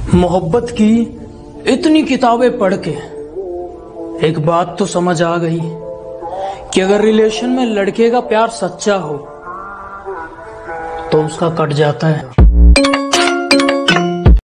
मोहब्बत की इतनी किताबें पढ़ के एक बात तो समझ आ गई कि अगर रिलेशन में लड़के का प्यार सच्चा हो तो उसका कट जाता है।